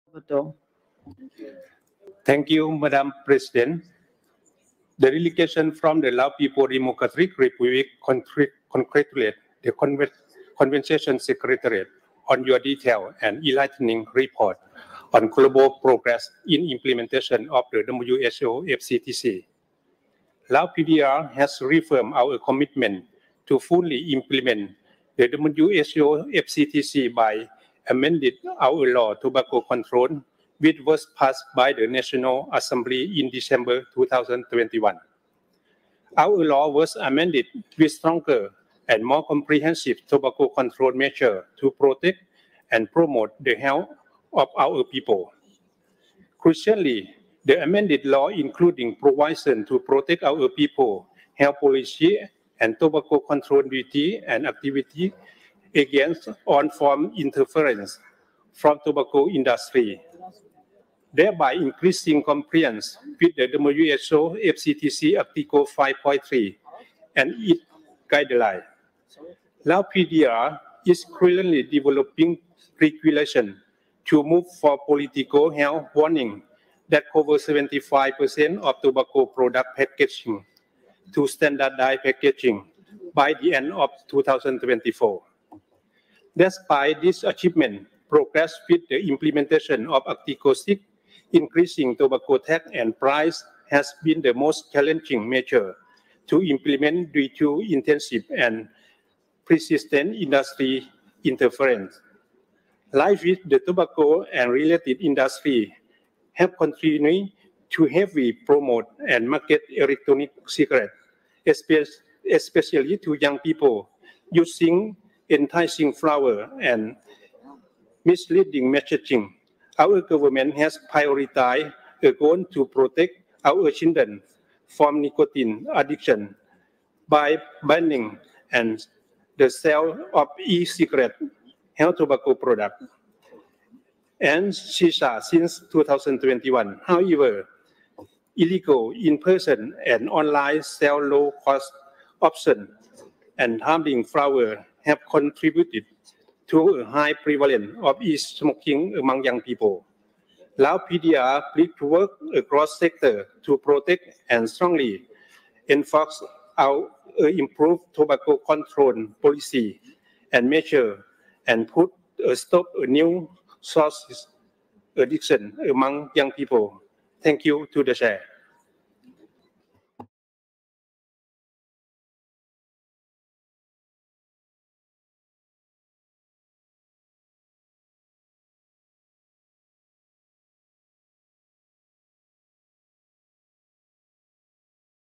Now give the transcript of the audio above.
Thank you, Madam President. The delegation from the Lao People Democratic Republic congratulate the Convention Secretariat on your detailed and enlightening report on global progress in implementation of the WHO FCTC. Lao PDR has reaffirmed our commitment to fully implement the WHO FCTC by amending our law tobacco control, which was passed by the National Assembly in December 2021. Our law was amended with stronger and more comprehensive tobacco control measures to protect and promote the health of our people. Crucially, the amended law, including provision to protect our people, health policy, and tobacco control duty and activity against on-farm interference from tobacco industry, thereby increasing compliance with the WHO FCTC Article 5.3 and its guidelines. Lao PDR is currently developing regulation to move for political health warning that cover 75% of tobacco product packaging to standardized packaging by the end of 2024. Despite this achievement, progress with the implementation of Article 6, increasing tobacco tax and price, has been the most challenging measure to implement due to intensive and persistent industry interference. Like with the tobacco and related industry have continued to heavily promote and market electronic cigarettes, especially to young people, using enticing flower and misleading messaging. Our government has prioritized a goal to protect our children from nicotine addiction by banning and the sale of e-cigarette, health tobacco products, and shisha since 2021. However, illegal in-person and online sale low-cost options and harming flower have contributed to a high prevalence of e-smoking among young people. Lao PDR pleads to work across sectors to protect and strongly enforce our improved tobacco control policy and measure and put a stop to new sources addiction among young people. Thank you to the chair.